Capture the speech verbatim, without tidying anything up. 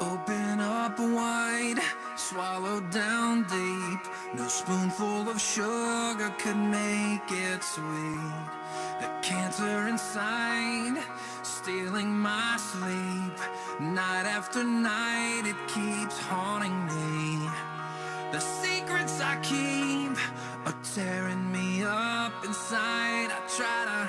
Open up wide, swallow down deep. No spoonful of sugar could make it sweet. The cancer inside, stealing my sleep. Night after night, it keeps haunting me. The secrets I keep are tearing me up inside. I try to